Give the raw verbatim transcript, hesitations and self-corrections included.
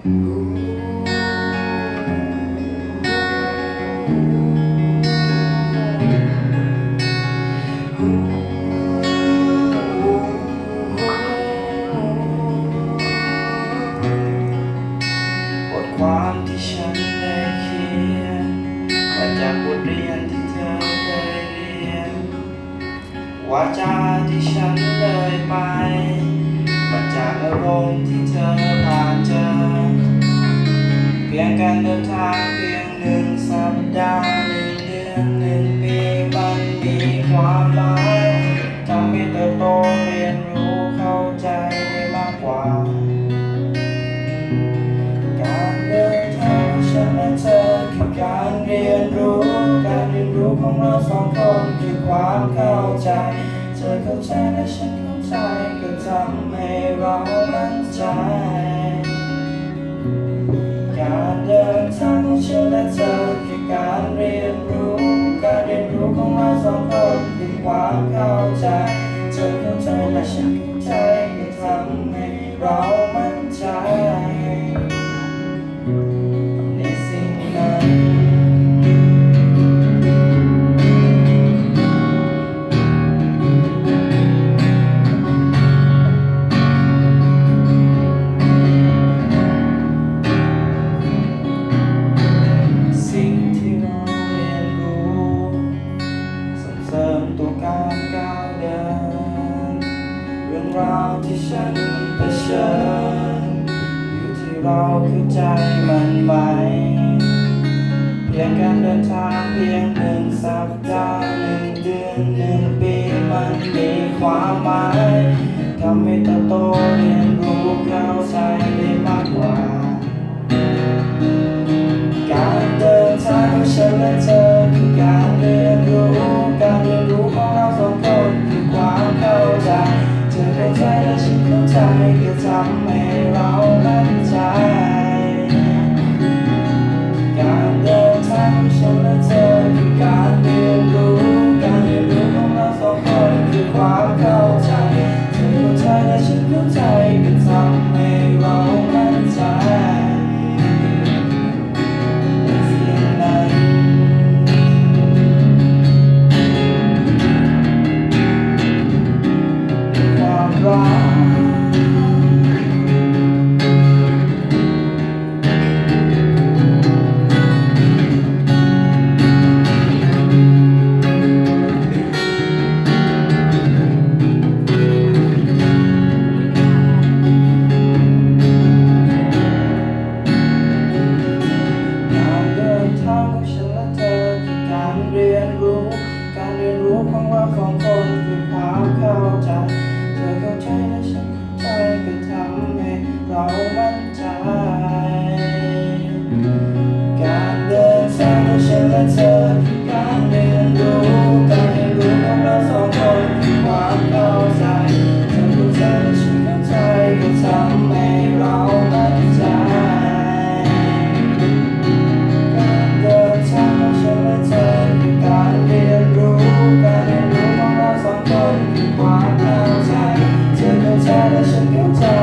บทความที่ฉันได้เขียนมาจากบทเรียนที่เธอเคยเรียนวาจาที่ฉันเลยไปมาจากอารมณ์ที่เธอผ่านเจอเพียงการเดินทางเพียงหนึ่งสัปดาห์หนึ่งเดือนหนึ่งปีมันมีความหมายทำให้เติบโตเรียนรู้เข้าใจได้มากกว่าการเดินทางฉันและเธอคือการเรียนรู้การเรียนรู้ของเราสองคนคือความเข้าใจเธอเข้าใจและฉันเข้าใจก็ทำให้เรามั่นใจการเดินทางของฉันและเธอคือการเรียนรู้การเรียนรู้ของเราสองคนคือความเข้าใจเธอเข้าใจและฉันเข้าใจก็ทำให้เรามั่นใจในสิ่งนั้นตัวการก้าวเดินเรื่องราวที่ฉันเผชิญอยู่ที่เราเข้าใจมันไหมเพียงการเดินทางเพียงหนึ่งสัปดาห์หนึ่งเดือนหนึ่งปีมันมีความหมายทำให้เติบโตเรียนรู้เข้าใจได้มากกว่าการเดินทางของฉันและเธอคือการเรียนรู้การเรียนรู้ของเราสองคนคือความเข้าใจเธอเข้าใจและฉันเข้าใจก็ทำให้เรามั่นใจการเดินทางของฉันและเธอคือการเรียนรู้การเรียนรู้ของเราสองคนคือความเข้าใจเธอเข้าใจและฉันเข้าใจก็ทำให้เรามั่นใจของเราสองคนคือความเข้าใจเธอเข้าใจและฉันเข้าใจก็ทำให้เรามั่นใจการเดินทางของฉันและเธอคือการเรียนรู้การเรียนรู้ของเราสองคนคือความเข้าใจเธอเข้าใจและฉันเข้าใจก็ทำให้เรามั่นใจการเดินทางของฉันและเธอคือการเรียนรู้การเรียนรู้ของเราสองคนคือความเข้าใจเธอเข้าใจและฉันเข้าใจ